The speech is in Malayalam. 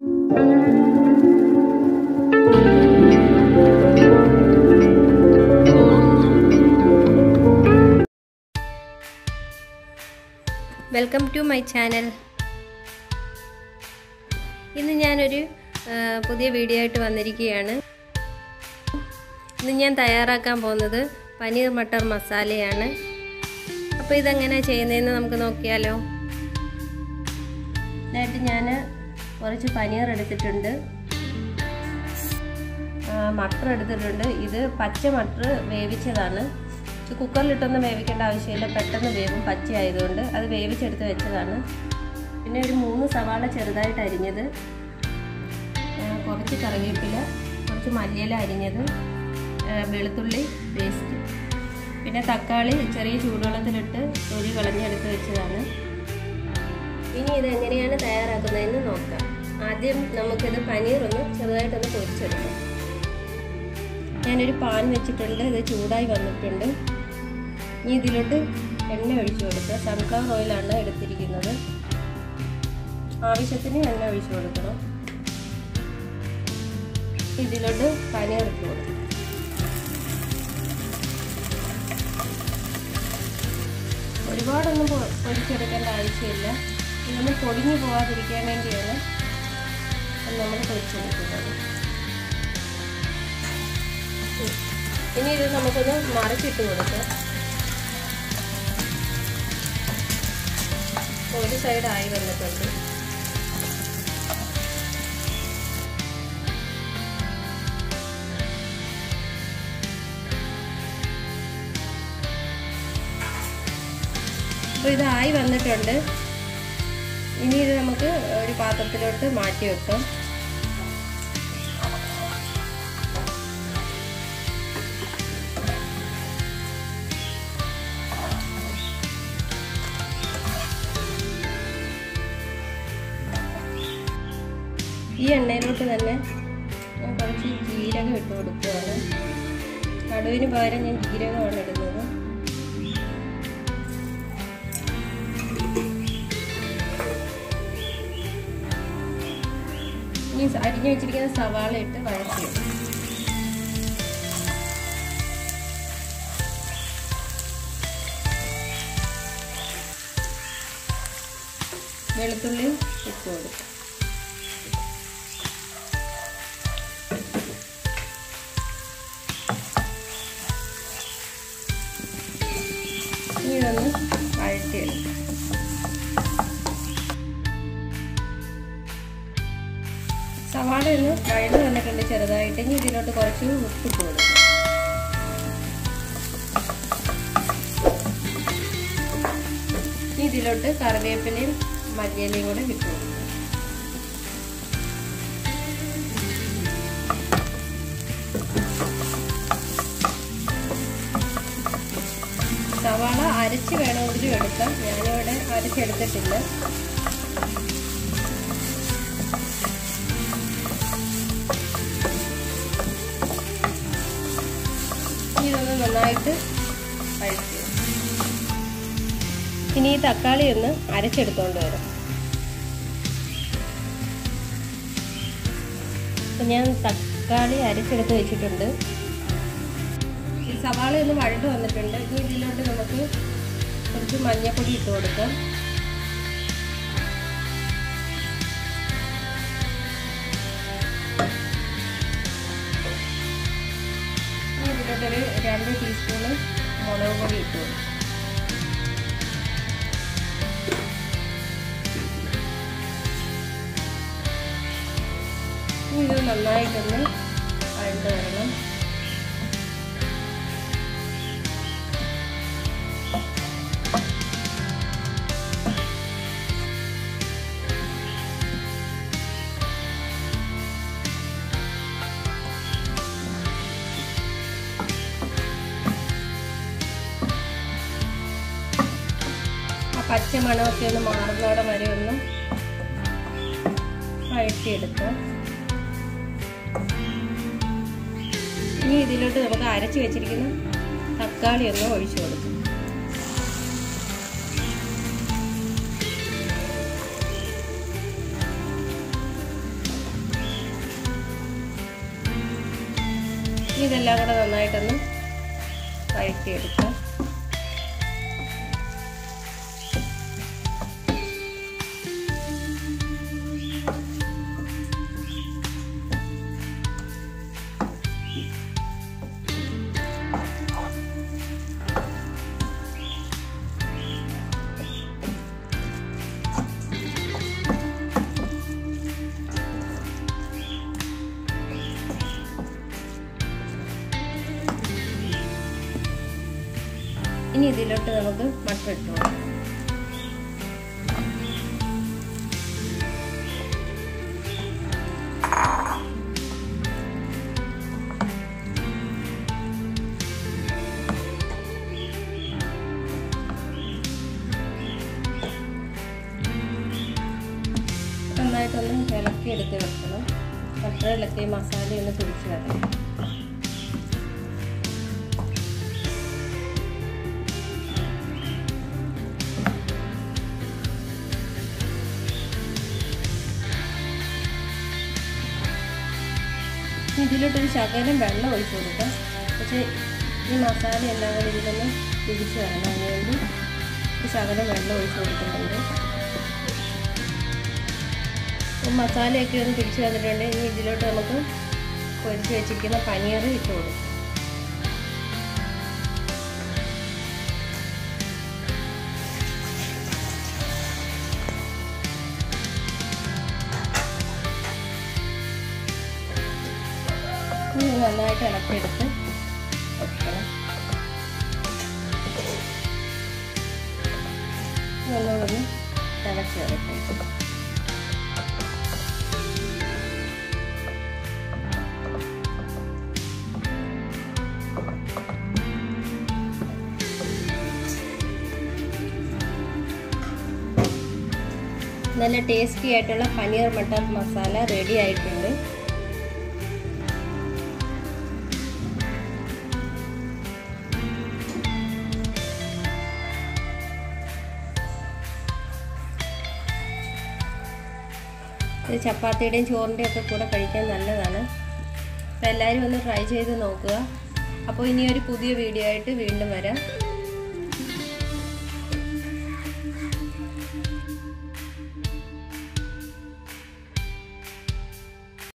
Welcome to my channel. ഇന്ന് ഞാനൊരു പുതിയ വീഡിയോ ആയിട്ട് വന്നിരിക്കുകയാണ്. ഇന്ന് ഞാൻ തയ്യാറാക്കാൻ പോകുന്നത് പനീർ മട്ടർ മസാലയാണ്. അപ്പോൾ ഇതെങ്ങനെ ചെയ്യുന്നതെന്ന് നമുക്ക് നോക്കിയാലോ. ഇതിനായിട്ട് ഞാൻ കുറച്ച് പനീർ എടുത്തിട്ടുണ്ട്, മട്ടർ എടുത്തിട്ടുണ്ട്. ഇത് പച്ച മട്ടർ വേവിച്ചതാണ്. കുക്കറിലിട്ടൊന്നും വേവിക്കേണ്ട ആവശ്യമില്ല, പെട്ടെന്ന് വേവും, പച്ച ആയതുകൊണ്ട്. അത് വേവിച്ചെടുത്ത് വെച്ചതാണ്. പിന്നെ ഒരു 3 സവാള ചെറുതായിട്ട് അരിഞ്ഞത്, കുറച്ച് കറിവേപ്പില, കുറച്ച് മല്ലിയില അരിഞ്ഞത്, വെളുത്തുള്ളി പേസ്റ്റ്, പിന്നെ തക്കാളി ചെറിയ ചൂടുവെള്ളത്തിലിട്ട് തൊലി കളഞ്ഞെടുത്ത് വെച്ചതാണ്. ഇനി ഇതെങ്ങനെയാണ് തയ്യാറാക്കുന്നതെന്ന് നോക്കാം. ആദ്യം നമുക്കിത് പനീർ ഒന്ന് ചെറുതായിട്ടൊന്ന് പൊരിച്ചെടുക്കാം. ഞാനൊരു പാൻ വെച്ചിട്ടുണ്ട്, ഇത് ചൂടായി വന്നിട്ടുണ്ട്. ഇനി ഇതിലോട്ട് എണ്ണ ഒഴിച്ചു കൊടുക്കുക. സൺഫ്ലവർ ഓയിലാണ് എടുത്തിരിക്കുന്നത്. ആവശ്യത്തിന് എണ്ണ ഒഴിച്ചു കൊടുക്കണം. ഇതിലോട്ട് പനീർ ഇട്ട് കൊടുക്കും. ഒരുപാടൊന്നും പൊരിച്ചെടുക്കേണ്ട ആവശ്യമില്ല. ഇതൊന്നും പൊടിഞ്ഞു പോകാതിരിക്കാൻ വേണ്ടിയാണ് നമ്മൾ പൊരിച്ചെടുക്കുന്നത്. ഇനി ഇത് നമുക്കൊന്ന് മറിച്ചിട്ട് കൊടുക്കാം. ഒരു സൈഡായി വന്നിട്ടുണ്ട്. അപ്പോൾ ഇതായി വന്നിട്ടുണ്ട്. ഇനി ഇത് നമുക്ക് ഒരു പാത്രത്തിലോട്ട് മാറ്റി വെക്കാം. ഈ എണ്ണയിലോട്ട് തന്നെ ഞാൻ കുറച്ച് ജീരകം ഇട്ട് കൊടുക്കുകയാണ്. കടുവിന് പകരം ഞാൻ ജീരകമാണ് ഇടുന്നത്. ഇനി അരിഞ്ഞു വെച്ചിരിക്കുന്ന സവാള ഇട്ട് വഴറ്റി വെളുത്തുള്ളിയും ഇട്ട് കൊടുക്കും. ഇതൊന്ന് വഴറ്റിയെടുക്കും. സവാള ഒന്ന് വഴന്ന് വന്നിട്ടുണ്ട് ചെറുതായിട്ട്. ഇനി ഇതിലോട്ട് കുറച്ച് ഉപ്പിട്ട് കൊടുക്കും. ഇനി ഇതിലോട്ട് കറിവേപ്പിലയും മല്ലിയിലയും കൂടെ ഇട്ട് കൊടുക്കും. സവാള അരച്ച് വേണമെങ്കിലും എടുക്കാം. ഞാനിവിടെ അരച്ചെടുത്തിട്ടില്ല. ഇതൊന്ന് നന്നായിട്ട് വഴറ്റുക. ഇനി ഈ തക്കാളി ഒന്ന് അരച്ചെടുത്തോണ്ട് വരാം. ഞാൻ തക്കാളി അരച്ചെടുത്ത് വെച്ചിട്ടുണ്ട്. സവാള ഒന്ന് വഴണ്ട് വന്നിട്ടുണ്ട്. ഇനി ഇതിലോട്ട് നമുക്ക് കുറച്ച് മഞ്ഞൾപ്പൊടി ഇട്ട് കൊടുക്കാം. ഇനി ഇതിലോട്ടൊരു 2 ടീസ്പൂണ് മുളക് പൊടി ഇട്ട് കൊടുക്കും. ഇനി ഇത് നന്നായിട്ടൊന്ന് വഴണ്ട് വരണം. പച്ച മണമൊക്കെ ഒന്ന് മാറുന്നോടെ വരെ ഒന്ന് വഴറ്റിയെടുക്കാം. ഇനി ഇതിലോട്ട് നമുക്ക് അരച്ച് വെച്ചിരിക്കുന്ന തക്കാളി ഒന്ന് ഒഴിച്ചു കൊടുക്കാം. ഇതെല്ലാം കൂടെ നന്നായിട്ടൊന്ന് വഴറ്റിയെടുക്കാം. ഇനി ഇതിലോട്ട് നമുക്ക് മട്ടർ ഇട്ട് കൊടുക്കാം. നന്നായിട്ടൊന്ന് ഇളക്കിയെടുത്ത് വെക്കണം. മട്ടറിലൊക്കെ ഈ മസാലയൊന്ന് പിടിച്ച് വരണം. ഇതിലോട്ടൊരു ശകലം വെള്ളം ഒഴിച്ച് കൊടുക്കാം. പക്ഷേ ഈ മസാല എല്ലാം കൂടി ഇതിലൊന്ന് പിടിച്ച് വരണം. അതിനുവേണ്ടി ഒരു ശകലം വെള്ളം ഒഴിച്ച് കൊടുക്കുന്നുണ്ട്. അപ്പോൾ മസാലയൊക്കെ ഒന്ന് പിടിച്ച് വന്നിട്ടുണ്ട്. ഇനി ഇതിലോട്ട് നമുക്ക് പൊരിച്ച് വെച്ചിരിക്കുന്ന പനീർ ഇട്ട് കൊടുക്കാം. നന്നായിട്ട് ഇളക്കിയെടുത്ത് വെക്കണം. നല്ലോണം തിളച്ച് വെക്കണം. നല്ല ടേസ്റ്റി ആയിട്ടുള്ള പനീർ മട്ടർ മസാല റെഡി ആയിട്ടുണ്ട്. ഇത് ചപ്പാത്തിയുടെയും ചോറിൻ്റെയും ഒക്കെ കൂടെ കഴിക്കാൻ നല്ലതാണ്. അപ്പോൾ എല്ലാവരും ഒന്ന് ട്രൈ ചെയ്ത് നോക്കുക. അപ്പോൾ ഇനിയൊരു പുതിയ വീഡിയോ ആയിട്ട് വീണ്ടും വരാം.